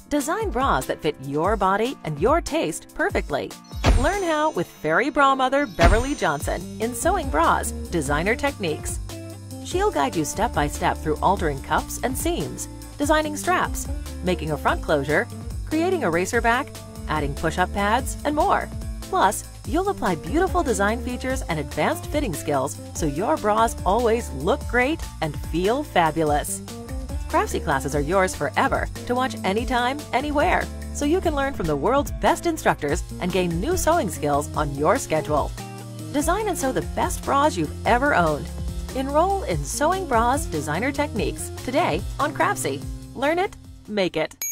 Design bras that fit your body and your taste perfectly. Learn how with Fairy Bra Mother Beverly Johnson in Sewing Bras, Designer Techniques. She'll guide you step by step through altering cuffs and seams, designing straps, making a front closure, creating a racer back, adding push-up pads, and more. Plus, you'll apply beautiful design features and advanced fitting skills so your bras always look great and feel fabulous. Craftsy classes are yours forever to watch anytime, anywhere, so you can learn from the world's best instructors and gain new sewing skills on your schedule. Design and sew the best bras you've ever owned. Enroll in Sewing Bras Designer Techniques today on Craftsy. Learn it, make it.